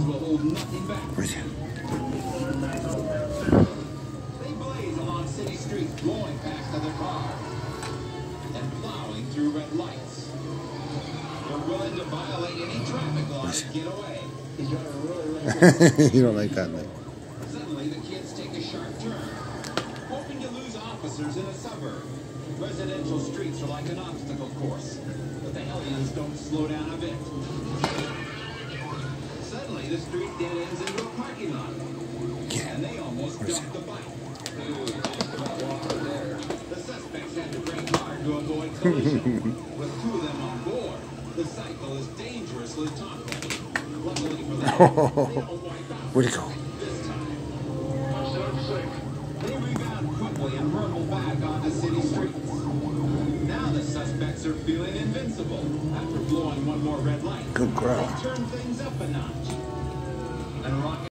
will hold nothing back. Where's he? They blaze along city streets, blowing past other cars and plowing through red lights. They're willing to violate any traffic law to get away. You don't like that, man. Suddenly, the kids take a sharp turn, hoping to lose officers in a suburb. Residential streets are like an obstacle course, but the hellions don't slow down a bit. Suddenly, the street dead ends into a parking lot, and they almost dumped the bike. The suspects had to brake hard to avoid collision. With two of them on board, the cycle is dangerously toppled. Luckily for them, they don't wipe out. Where'd he go? This time, they rebound quickly and rumble back onto city streets. Now the suspects are feeling invincible after blowing one more red light. Good crowd. They turn things up a notch and rock